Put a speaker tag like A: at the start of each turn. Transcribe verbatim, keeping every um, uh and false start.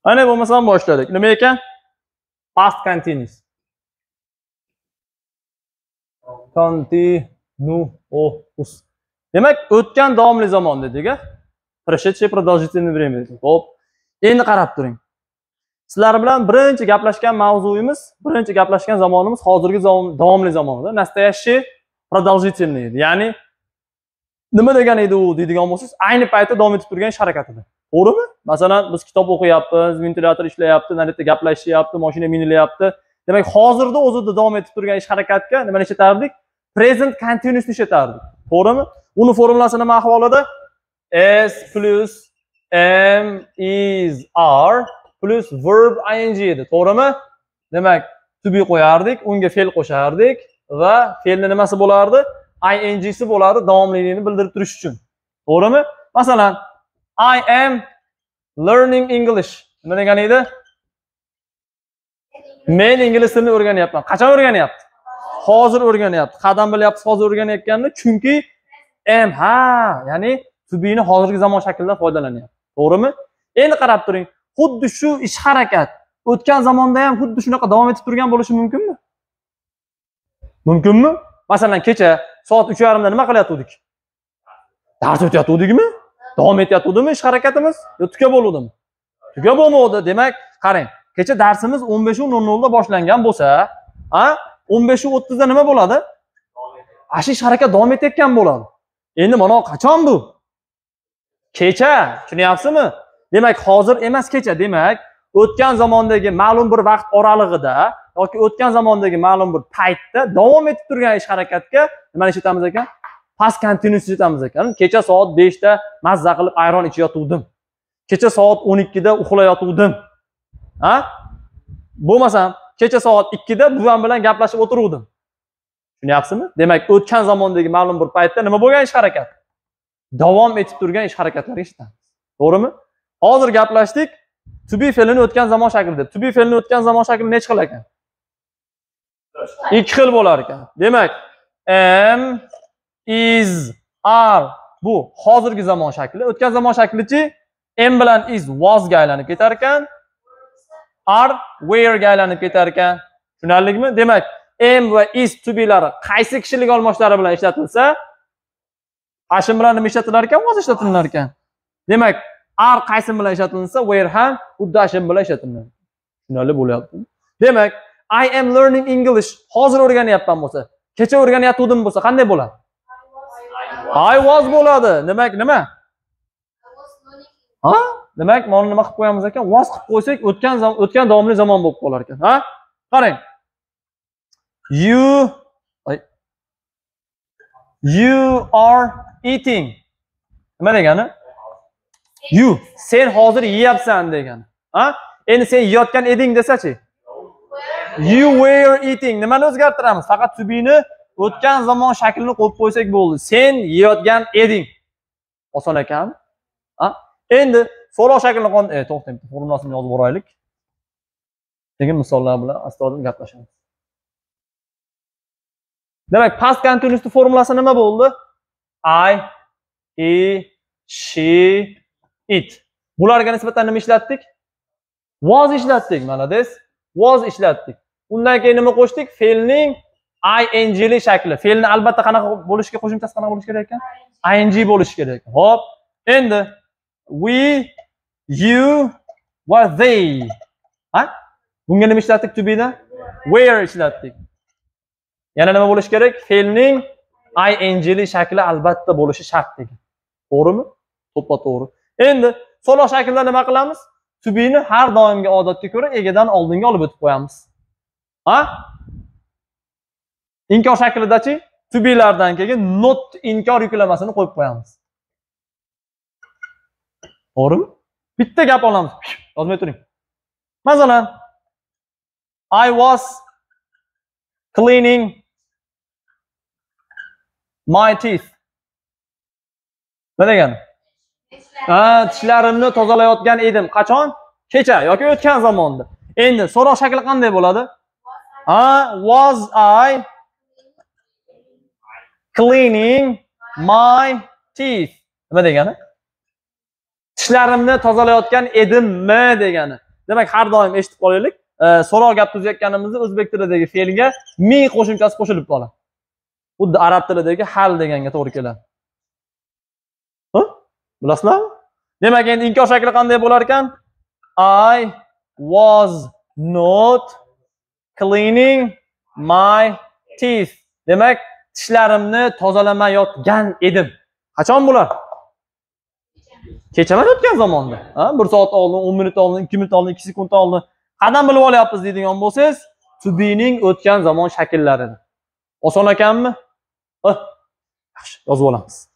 A: Ana bo'lmasam boshladik. Nima ekan? Past continuous. Continuous. Demak, o'tgan davomli zamon dedik-a. Прошедшее продолжительное время. Xo'p. Endi qarab turing. Sizlar bilan birinchi gaplashgan mavzuyimiz, birinchi gaplashgan zamonimiz hozirgi davomli zamonda, nastoящий продолжительный edi. Ya'ni nima degan edi u deydigan bo'lsangiz, ayni paytda davom etib turgan ish harakatida. To'g'rimi? Masalan, biz kitob o'qiyapmiz, ventilator ishlayapti, narida gaplashyapti, mashina minilayapti. Demak, hozirda o'zida davom etib turgan ish harakatga nimani ishlatardik? Present continuous ishlatardik. To'g'rimi? Uni formulasi nima ahvolida? S plus am is are plus verb ing edi. To'g'rimi? Demak, to be qo'yardik, unga fe'l qo'shardik va fe'lning nimasi bo'lardi? ing'si bo'ladi, davomliligini bildirib turish uchun. To'g'rimi? Masalan, I am learning English. Nima degan edi? Men ingliz tilini o'rganyapman. Qachon o'rganyapti? Hozir o'rganyapti. Qadam bilyapsiz, hozir o'rganayotganini, chunki am ha, ya'ni to be ni hozirgi zamon shaklidan foydalanyapti. To'g'rimi? Endi qarab turing. Xuddi shu ish harakat o'tgan zamonda ham xuddi shunaqa davom etib turgan bo'lishi mumkinmi? Mumkinmi? Masalan, kecha soat uch yarim da nima qilyotgandik? Dars o'tayotgandikmi? Davom etayotgandimi ish harakatimiz? Yo tuga bo'luvdimi? Tuga bo'lmadi. Demak, qarang. Kecha darsimiz o'n besh nol nol da boshlangan bo'lsa, ha? o'n besh o'ttiz da nima bo'ladi? Ashi ish harakat davom etayotgan bo'ladi. Endi mana qachon bu? Kecha, tushunyapsizmi? Demak, hozir emas kecha. Demak, o'tgan zamondagi ma'lum bir vaqt oralig'ida yoki o'tgan zamondagi ma'lum bir paytda davom etib turgan ish harakatga nima ishlatamiz ekan? Past continuous ishlatamiz ekan. Kecha soat besh da mazza qilib ayron ichayotgandim. Kecha soat o'n ikki da uxlayotgandim. Ha? Bo'lmasam, kecha soat ikki da buvam bilan gaplashib o'tiruvdim. Tushunyapsizmi? Demak, o'tgan zamondagi ma'lum bir paytda nima bo'lgan ish harakat? Davom etib turgan ish harakatlarga ishlatamiz. To'g'rimi? Hozir gaplashdik. To be fe'lini o'tgan zamon shaklida. To be fe'lini o'tgan zamon shakli necha xil ekan? Ikki xil bo'lar ekan. Demak, am, is, are bu hozirgi zamon shakli. O'tgan zamon shaklichi am bilan is was ga aylanib ketar ekan. Are were ga aylanib ketar ekan. Tushunarlikmi? Demak, am va is to be'lari qaysi kishilik olmoshlari bilan ishlatilsa, ashim bilan nima ishlatilar ekan? Was ishlatilar ekan. Demak, are qaysi bilan ishlatilsa, were ham xuddi ashim bilan ishlatiladi. Tushunarli bo'lyapti. Demak, I am learning English. Hozir o'rganyapman bo'lsa, kecha o'rganayotgandim bo'lsa, qanday bo'ladi? I was bo'ladi. Demak, nima? Ha? Demak, mana nima qilib qo'yamiz ekan? Was qilib qo'ysak, o'tgan o'tgan davomli zamon bo'lib qolar ekan. Ha? Qarang. You You are eating. Nima degani? You, sen hozir yeyapsan degani. Ha? Endi sen yeyotgan eding desachi? You were eating. Nimani o'zgartiramiz? Faqat to be ni o'tgan zamon shaklini qo'yib qo'ysak bo'ldi. Sen yeyotgan eding. Oson ekanmi? Ha? Endi so'roq shaklini qon, e, to'xtang, formulasini yozib o'raylik. Keyin misollar bilan asta-asta gaplashamiz. Demak, past continuous formulasi nima bo'ldi? I, he, she, it. Bularga nisbatan nima ishlatdik? Was ishlatdik, mana des. Was ishlatdik. Undan keyin nima qo'shdik? Fe'lning ingli shakli. Fe'lni albatta qanaqa bo'lishiga qo'shimchasi qanaqa bo'lishi kerak ekan? Ing bo'lishi kerak ekan. Xo'p. Endi we, you va they. Ha? Bunga nima ishlatdik to be dan? Where ishlatdik. Yana nima bo'lishi kerak? Fe'lning ingli shakli albatta bo'lishi shart degan. To'g'rimi? To'ppa-to'g'ri. Endi so'roq shaklda nima qilamiz? To be ni har doimgi odatga ko'ra egadan oldinga olib o'tib qo'yamiz. Ha? Inkor shaklidachi to be lardan keyin not inkor yuklamasini qo'yib qo'yamiz. To'g'rimi? Bitta gap olamiz. Yozmay turing. Masalan, I was cleaning my teeth. Nima degani? Ha, tishlarimni tozalayotgan edim. Qachon? Kecha yoki o'tgan zamonda. Endi so'roq shakli qanday bo'ladi? Ha, was I cleaning my teeth? Nima degani? Tishlarimni tozalayotgan edimmi degani. Demak, har doim eshitib qolaylik. So'roq gap tuzayotganimizda o'zbek tilidagi fe'lga ming qo'shimchasi qo'shilib qoladi. Xuddi arab tilidagi hal deganga to'g'ri keladi. Ha? Bilasizlarmi? Demak, endi inkor shakli qanday bo'lar ekan? I was not cleaning my teeth. Demak, tishlarimni tozalamayotgan edim. Qachon bo'lar? Kechaman o'tgan zamonda. Ha, bir soat oldin, o'n minut oldin, ikki minut oldin, ikki sekund oldin. Qandan bilib olyapmiz deydigan bo'lsangiz, to be ning o'tgan zamon shakllari. Oson ekanmi? Ha, yaxshi, yozib olamiz.